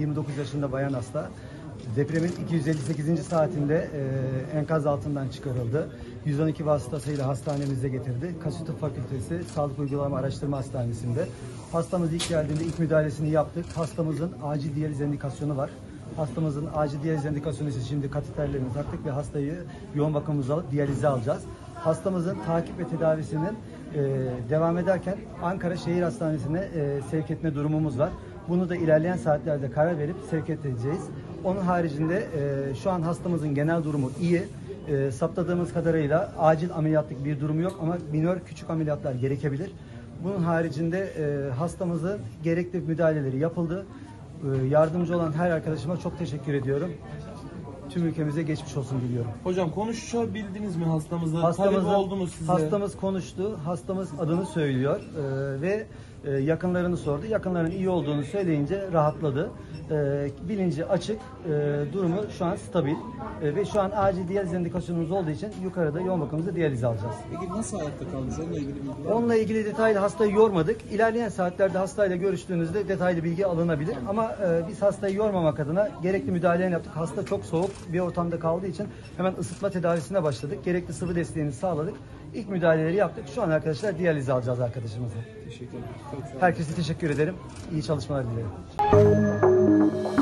29 yaşında bayan hasta. Depremin 258. saatinde enkaz altından çıkarıldı. 112 vasıtasıyla hastanemize getirdi. Kasu Tıp Fakültesi Sağlık Uygulama Araştırma Hastanesi'nde. Hastamız ilk geldiğinde ilk müdahalesini yaptık. Hastamızın acil diyaliz indikasyonu var. Hastamızın acil diyaliz indikasyonu ise şimdi kateterlerini taktık ve hastayı yoğun bakımımıza alıp diyalize alacağız. Hastamızın takip ve tedavisinin devam ederken Ankara Şehir Hastanesi'ne sevk etme durumumuz var. Bunu da ilerleyen saatlerde karar verip sevk edeceğiz. Onun haricinde şu an hastamızın genel durumu iyi. Saptadığımız kadarıyla acil ameliyatlık bir durumu yok ama minör küçük ameliyatlar gerekebilir. Bunun haricinde hastamızın gerekli müdahaleleri yapıldı. Yardımcı olan her arkadaşıma çok teşekkür ediyorum. Tüm ülkemize geçmiş olsun diliyorum. Hocam konuşabildiniz mi hastamızla? Talep oldu size? Hastamız konuştu. Hastamız adını söylüyor ve yakınlarını sordu. Yakınlarının iyi olduğunu söyleyince rahatladı. Bilinci açık, durumu şu an stabil ve şu an acil diyaliz indikasyonumuz olduğu için yukarıda yoğun bakımımızda diyaliz alacağız. Peki nasıl hayatta kaldınız? Onunla ilgili bilgi var mı? Onunla ilgili detaylı hastayı yormadık. İlerleyen saatlerde hastayla görüştüğünüzde detaylı bilgi alınabilir. Ama biz hastayı yormamak adına gerekli müdahalelerini yaptık. Hasta çok soğuk bir ortamda kaldığı için hemen ısıtma tedavisine başladık. Gerekli sıvı desteğini sağladık. İlk müdahaleleri yaptık. Şu an arkadaşlar diyaliz alacağız arkadaşımıza. Teşekkür ederim. Herkese teşekkür ederim. İyi çalışmalar dilerim.